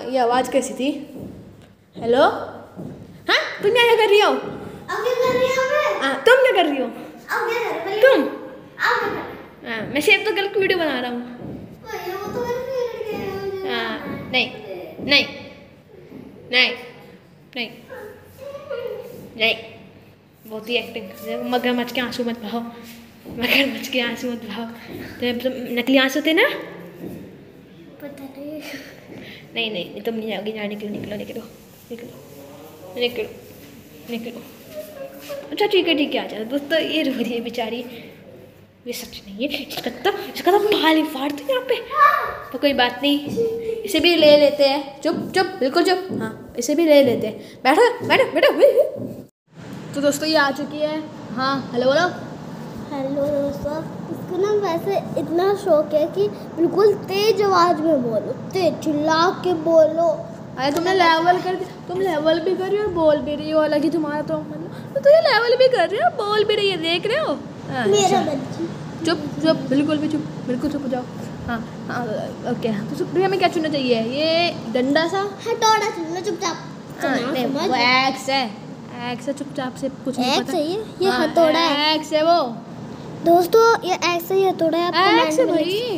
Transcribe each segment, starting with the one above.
ये आवाज़ कैसी थी? हेलो, हाँ तुम क्या कर रही हो? अब क्या कर रही हो मैं? हाँ तुम क्या कर रही हो? अब क्या कर रही हो? तुम? अब क्या कर रही हो? हाँ मैं सेव तो गलत वीडियो बना रहा हूँ। वो तो मैंने हाँ नहीं नहीं नहीं नहीं नहीं, बहुत ही एक्टिंग कर रहे हो। मगरमच्छ के आंसू मत बहाओ, मगरमच्छ के आंसू मत बहाओ। तो नकली आंसू थे ना? पता नहीं। नहीं नहीं तुम नहीं जाओगी, यहाँ निकलो निकलो निकलो निकलो निकलो निकलो। अच्छा ठीक है आ जाओ दोस्तों। ये रो रही है बेचारी, ये सच नहीं है। इसका तो बाल ही फाड़ दो यहाँ पे। तो कोई बात नहीं, इसे भी ले लेते हैं। चुप चुप बिल्कुल चुप। हाँ इसे भी ले लेते हैं। बैठो बैठो बैठो। तो दोस्तों ये आ चुकी है। हाँ हेलो बोलो। हेलो दोस्तों, इसको ना वैसे इतना शौक है कि बिल्कुल तेज आवाज में बोलो, तेज चिल्ला के बोलो। अरे तुमने लेवल कर दिया, तुम लेवल भी कर रही हो और बोल भी रही हो। अलग ही तुम्हारा तो मतलब तो ये लेवल भी कर रही हो बोल भी रही है, देख रहे हो? मेरा बच्ची चुप चुप बिल्कुल भी चुप, बिल्कुल चुप हो जाओ। हाँ हाँ ओके। तो सुप्रिया हमें क्या चुनना चाहिए? ये डंडा सा हथौड़ा चुनो चुपचाप। नहीं वो एक्स है, एक्स है। चुपचाप से कुछ नहीं पता। सही है, ये हथौड़ा है। एक्स है वो दोस्तों, ये एक्स है, हथौड़ा है। आपको एक्स है भाई,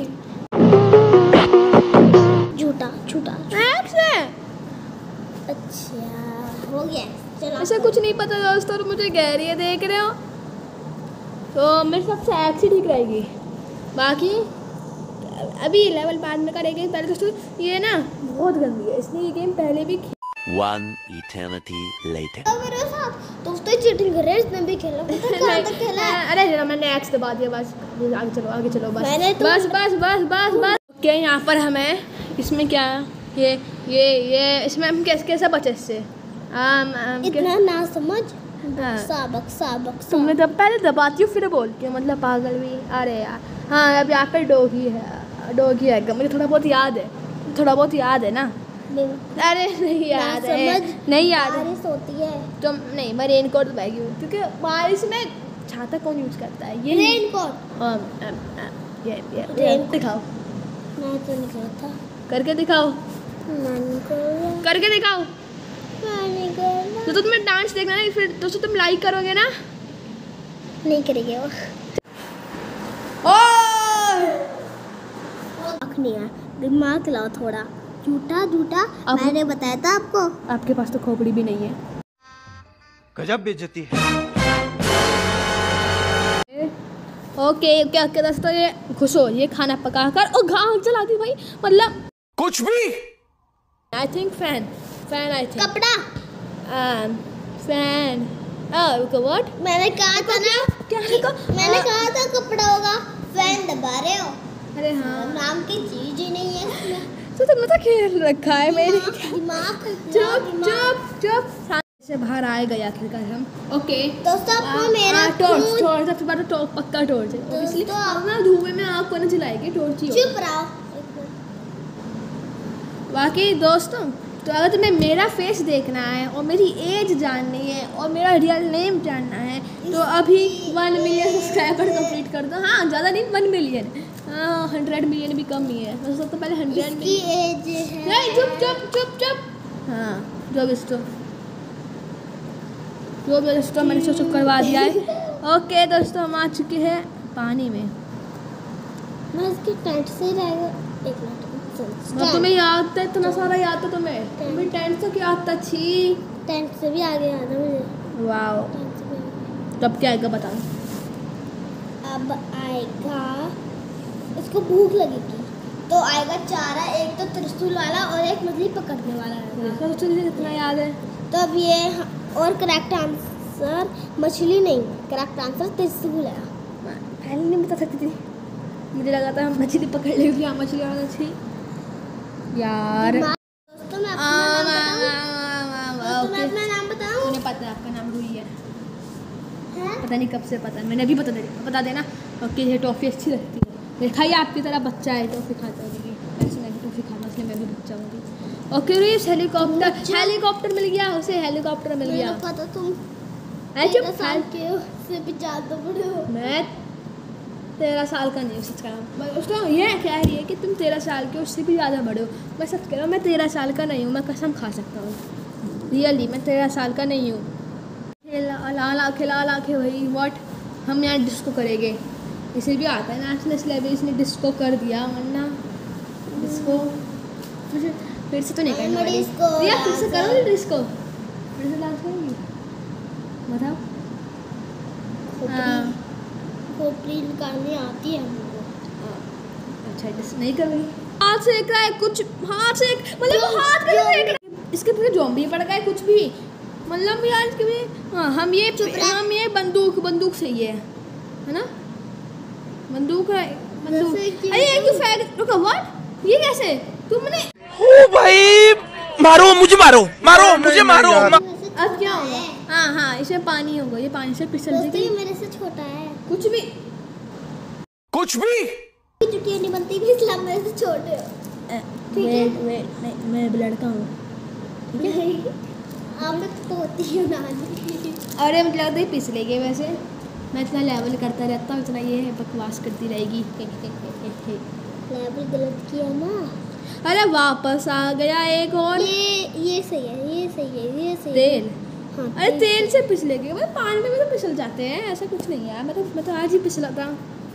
झूठा झूठा एक्स है। अच्छा हो गया, चलो। ऐसा कुछ नहीं पता दोस्तों, मुझे कह रही है देख रहे हो। तो मेरे सबसे एक्स ही ठीक रहेगी। बाकी अभी लेवल बाद में करेंगे। पहले दोस्तों ये ना बहुत गंदी है, इसलिए ये गेम पहले भी One eternity later. मेरे साथ दोस्तों चीटिंग कर रहे हैं। इसने भी खेला, पता है कहाँ तक खेला है? अरे जरा मैंने एक्स दबा दिया बस। आगे चलो बस मैंने तो बस बस बस बस बस। ओके यहाँ पर हमें इसमें क्या ये इसमें हम कैसे बचे इससे? इतना ना समझ। साबक तुमने जब पहले दबाती हो फिर बोलती हो, मतलब पागल भी। अरे यार हाँ अब यहाँ पर डॉगी है, मुझे थोड़ा बहुत याद है ना। अरे नहीं याद है, नहीं याद है। बारिश होती है तो नहीं मैं रेनकोट बैगी हूँ, क्योंकि बारिश में छाता कौन यूज करता है? ये रेनकोट। ये दिखाओ, मैं तो नहीं करता। करके दिखाओ, करके दिखाओ। तो तुम्हें डांस देखना है, फिर दोस्तों तुम लाइक करोगे ना? नहीं करेंगे वो। नहीं है, दिमाग लाओ थोड़ा। झूठा मैंने बताया था आपको। आपके पास तो खोपड़ी भी नहीं है। गजब बेइज्जती है। ओके दोस्तों, ये खुश हो ये खाना पका कर और घाव जला दी भाई, मतलब कुछ भी। I think fan I think कपड़ा फैन। व्हाट? मैंने कहा था ना, क्या देखो मैंने कहा था कपड़ा होगा। फैन दबा रहे हो। अरे हाँ नाम की चीज ही नहीं है इसमें। तो तुमने तो खेल रखा है मेरी। दिमाग चुप से बाहर आएगा आखिरकार हम। ओके दोस्तों, आपको मेरा टॉर्च सबसे बड़ा पक्का टॉर्च है, इसलिए ना धुएं में आग को ना जलाएगी, टॉर्च ही। चुप रहो। बाकी दोस्तों, तो अगर तुम्हें मेरा फेस देखना है और मेरी एज जाननी है और मेरा रियल नेम जानना है तो अभी 1 मिलियन सब्सक्राइबर कंप्लीट कर दो। हाँ ज़्यादा नहीं, 1 मिलियन। हाँ 100 मिलियन भी कम ही है। दोस्तों तो पहले 100 की एज है। नहीं चुप। हाँ जो भी दोस्तों मैंने चुप करवा दिया है। ओके दोस्तों, हम आ चुके हैं पानी में। मैं इसके टेंट से रहेगा। एक मिनट तुम्हें याद था, इतना सारा याद था तुम्हें टेंट से क्या आता छी? टेंट से भी आगे आना मुझे। वाओ, तब क्या आएगा बताओ? अब आएगा, इसको भूख लगेगी तो आएगा चारा। एक तो त्रिशूल वाला और एक मछली पकड़ने वाला है। इतना याद है। तो अब ये और करेक्ट आंसर मछली नहीं, करेक्ट आंसर त्रिशूल है। पहले नहीं बता सकती थी, मुझे लगा था मछली पकड़ लेगी। हाँ मछली वाला मछली यार। दोस्तों मैं अपना नाम बताऊं? उन्हें पता है आपका नाम रूही है। पता नहीं कब से पता है, मैंने अभी बता देना। ओके ये टॉफ़ी अच्छी लगती है, देखा ही आपकी तरह बच्चा है टॉफ़ी खाता होगी। ऐसे मैं भी टॉफ़ी खाता, इसलिए मैं भी बच्चा होगी। ओके रूही, हेलीकॉप्टर मिल गया उसे, हेलीकॉप्टर मिल गया। तुम मैं 13 साल का नहीं हूँ, सच कह रहा हूँ। उसको ये कह रही है कि तुम 13 साल के, उससे भी ज़्यादा बड़े हो। मैं सच कह रहा हूँ, मैं 13 साल का नहीं हूँ, मैं कसम खा सकता हूँ रियली, मैं 13 साल का नहीं हूँ। खिला ला के भाई व्हाट, हम यहाँ डिस्को करेंगे, इसे भी आता है नेशनल लेवल, इसने डिस्को कर दिया, वरना डिस्को फिर से तो नहीं करने वाली। रिया फिर से करोगे डिस्को, फिर से डांस करोगी, बताओ। हाँ खोपड़ी निकालनी आती है हमको। अच्छा डिस्को नहीं कर रही, हाथ से एक रहा है कुछ, हाथ से एक मतलब हाथ कैसे देख रहा है, इसके पीछे ज़ॉम्बी पड़ गए कुछ भी, मतलब यार इसके भी। हाँ हम ये बंदूक सही है ना, बंदूक है बंदूक। अरे ये क्यों फेंक, रुको व्हाट, ये कैसे तुमने, ओ भाई मारो मुझे, मारो मुझे मारो। अब क्या होगा? हाँ इसमें पानी होगा, ये पानी से फिसल दोस्तों ये जाएगी। मेरे से छोटा है, कुछ भी चुटिया नहीं बनती भी, इसलिए आप मेरे से छोटे हो। ठीक है नहीं, मैं लड़का हूँ, ठीक है। नहीं, आप मैं पोती हूँ नानी। अरे मुझे लगता है फिसलेगी, वैसे मैं इतना लेवल करता रहता हूँ, इतना ये बकवास करती रहेगी। लेवल गलत किया ना। अरे वापस आ गया एक और, ये सही है, ये सही है, ये सही है। तेल। हाँ, अरे तेल से फिसलेगी, मतलब पानी में भी तो फिसल जाते हैं, ऐसा कुछ नहीं है। मैं तो आज ही फिसला था,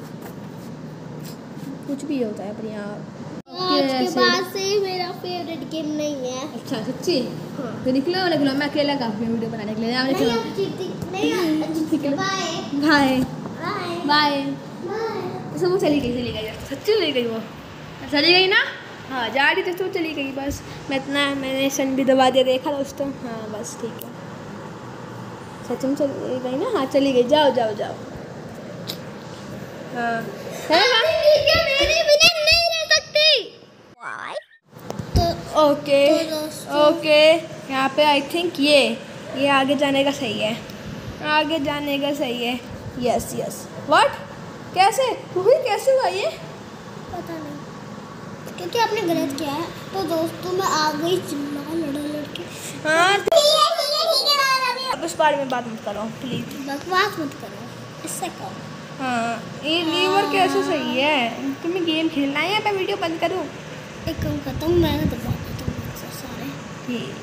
कुछ भी होता है पर यहाँ। आज के बाद से मेरा फेवरेट गेम नहीं है। अच्छा सच्ची? हाँ। तो निकलो मैं अकेला काफी वीडियो बनाने के लिए। नहीं अब जीती नहीं, bye bye bye bye. Bye. तो वो चली गई सच्ची चली गई, वो चली गई ना। हाँ जा रही थी तो चली गई, बस मैंने सन भी दबा दिया, देखा दोस्तों। हाँ बस ठीक है, सच में चली गई ना। हाँ चली गई, जाओ हाँ मेरे बिना नहीं रह सकती। ओके यहाँ पे आई थिंक ये आगे जाने का सही है, आगे जाने का सही है। यस व्हाट, कैसे हुआ ये? पता नहीं, क्योंकि आपने गलत किया है। तो दोस्तों मैं आ गई चिल्ला लड़के। हाँ अब इस बारे में बात मत करो प्लीज, बकवास मत करो, इससे कहो। हाँ ये लीवर कैसे सही है? तुम्हें गेम खेलना है या मैं वीडियो बंद करूँ? एक काम करता हूँ, मैं दबा देता हूँ सारे। ठीक,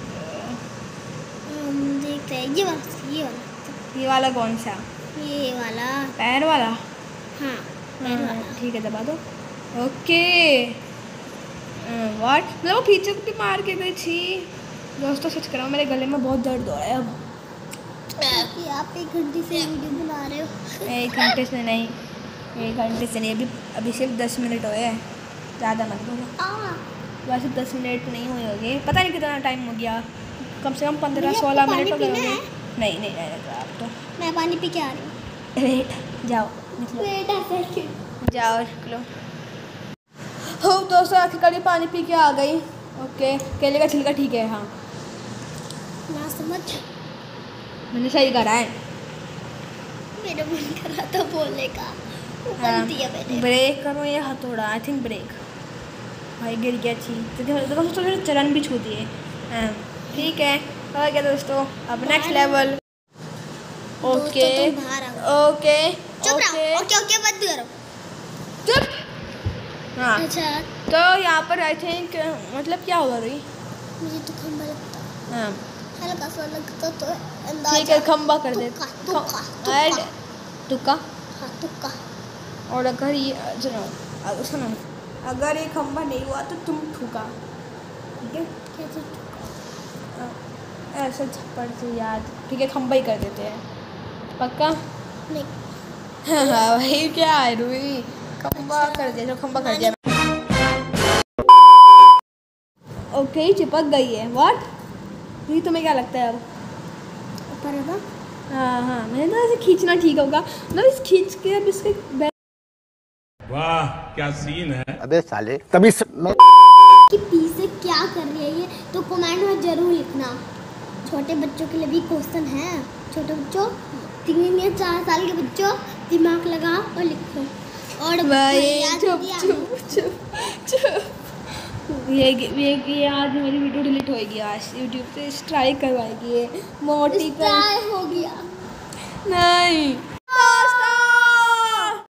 देखते हैं ये वाला कौन सा? ये वाला पैर वाला? हाँ पैर वाला। ठीक है दबा दो। ओके व्हाट, मतलब वो पीछे भी मार के गई थी। दोस्तों सच कर रहा हूँ, मेरे गले में बहुत दर्द हो रहा है अब। कि आप 1 घंटे से वीडियो बना रहे हो। 1 घंटे से नहीं, 1 घंटे से नहीं, अभी सिर्फ 10 मिनट हुए हैं, ज़्यादा मत बोलो। वैसे 10 मिनट नहीं हुए होंगे, पता नहीं कितना टाइम हो गया, कम से कम 15-16 मिनट हो गए होंगे। नहीं आप तो। मैं पानी पी के आ रही हूँ। वेट जाओ निकलो, वेट ऐसे क्यों? जाओ निकलो। हो दोस्तों आखिरकार पानी पी के आ गई। ओके केले का छिलका ठीक है। हाँ ना समझ, मैंने सही करा है। मेरा मन कर रहा था बोलने का, हाँ, दिया मैंने। ब्रेक करो ये हथौड़ा, आई थिंक ब्रेक। भाई गिर गया चीज, देखो थोड़े चरण भी छू दिए। हाँ ठीक है, हो गया दोस्तों, अब नेक्स्ट लेवल। ओके चुप रहो, ओके मत करो, चुप। हाँ अच्छा तो यहाँ पर आई थिंक मतलब क्या होगा रही? मुझे तो खंबा लगता है। हाँ हल्का सा लगता तो ठीक है, खंबा कर दे। तुक्का। हाँ तुक्का। और अगर ये सुनो अगर ये खंबा नहीं हुआ तो तुम ठुका, ठीक है? कैसे? ऐसे छप्पड़ से याद, ठीक है खंबा ही कर देते हैं, पक्का? नहीं हाँ भाई क्या है रूही, खंबा कर दिया, जो खंबा कर दिया। ओके चिपक गई है। व्हाट रूही, तुम्हें क्या लगता है अब? ऊपर है ना? हाँ मैंने तो ऐसे खींचना ठीक होगा, मतलब इस खींच के अब इसके वाह क्या सीन है। अबे साले तभी मैं कि पीछे क्या कर रही है ये, तो कमेंट में जरूर लिखना। छोटे बच्चों के लिए भी क्वेश्चन है। छोटे बच्चों, 3 या 4 साल के बच्चों, दिमाग लगा और लिखो। और चुप। ये आज मेरी वीडियो डिलीट होएगी, आज यूट्यूब से स्ट्राइक करवाएगी ये मोटी स्ट्राइक हो गया। नहीं